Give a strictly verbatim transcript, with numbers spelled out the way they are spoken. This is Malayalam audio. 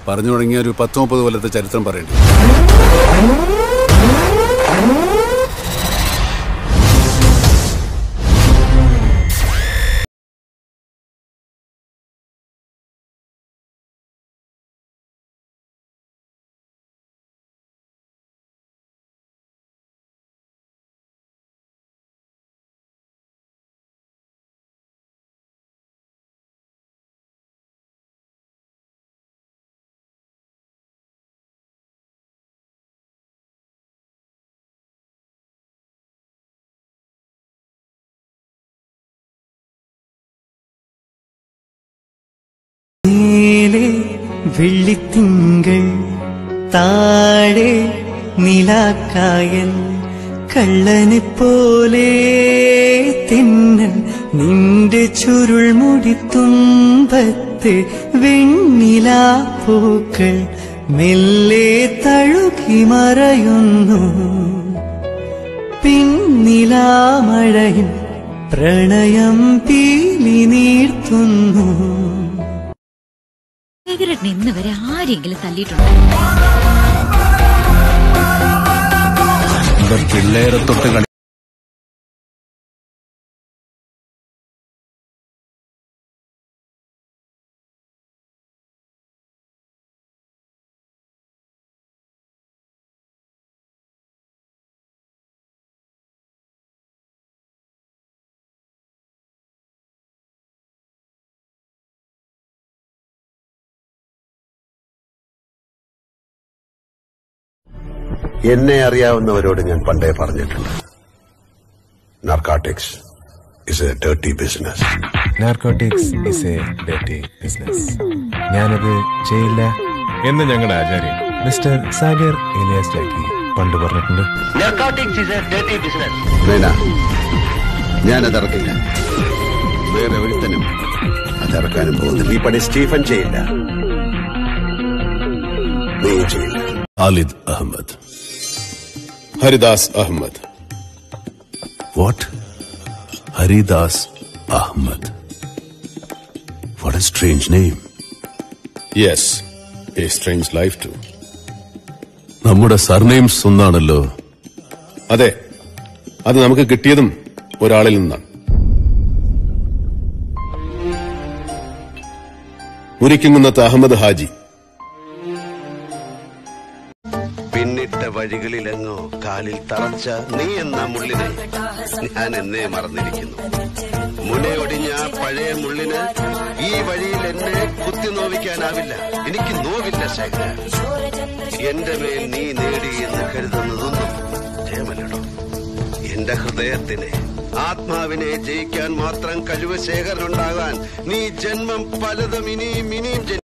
പറഞ്ഞു തുടങ്ങിയ ഒരു പത്ത് മുപ്പത് കൊല്ലത്തെ ചരിത്രം പറയേണ്ടി. വെള്ളിത്തിങ്കൾ താഴെ നിലാക്കായൽ കള്ളനെ പോലെ തിന്നൽ നിന്റെ ചുരുൾ മുടിത്തുമ്പത്ത് വെണ്ണിലാപ്പൂക്കൾ മെല്ലെ തഴുകി മറയുന്നു. പിന്നിലാമഴയും പ്രണയം പീലി നീർത്തുന്നു. ഇന്ന് വരെ ആരെങ്കിലും തല്ലിയിട്ടുണ്ടോ? പിള്ളേരെ തൊട്ട് കളി എന്നെ അറിയാവുന്നവരോട് ഞാൻ പണ്ടേ പറഞ്ഞിട്ടുണ്ട്, narcotics is a dirty business. Narcotics is a dirty business. ഞാനത് ചെയ്യില്ല എന്ന് ഞങ്ങളുടെ ആചാര്യൻ മിസ്റ്റർ സാഗർ ഇലിയാസ് ജാക്കി പണ്ട് പറഞ്ഞിട്ടുണ്ട്. ഞാനതിറക്കില്ല, വേറെ ഒരുത്തനും അതിറക്കാനും പോകുന്നില്ല. ഈ പണി സ്റ്റീഫൻ ചെയ്യില്ല, നീ ചെയ്യില്ല. Khalid Ahmed, Haridas Ahmed. What? Haridas Ahmed. What a strange name. Yes, a strange life too. നമ്മുടെ സർനെയിംസ് ഒന്നാണല്ലോ. അതെ, അത് നമുക്ക് കിട്ടിയതും ഒരാളിൽ നിന്നാണ്. മുരിക്കുംകുന്നത്ത് അഹമ്മദ് ഹാജി. പിന്നിട്ട വഴികളിലെങ്ങോ കാലിൽ തറച്ച നീ എന്ന മുള്ളിനെ ഞാൻ എന്നെ മറന്നിരിക്കുന്നു. മുനയൊടിഞ്ഞ പഴയ മുള്ളിന് ഈ വഴിയിൽ എന്നെ കുത്തി നോവിക്കാനാവില്ല. എനിക്ക് നോവില്ല ശേഖര. എന്റെ മേൽ നീ നേടി എന്ന് കരുതുന്നതൊന്നും ജയമല്ലടോ. എന്റെ ഹൃദയത്തിനെ, ആത്മാവിനെ ജയിക്കാൻ മാത്രം കഴിവ് ശേഖരനുണ്ടാകാൻ നീ ജന്മം പലതും ഇനിയും ഇനിയും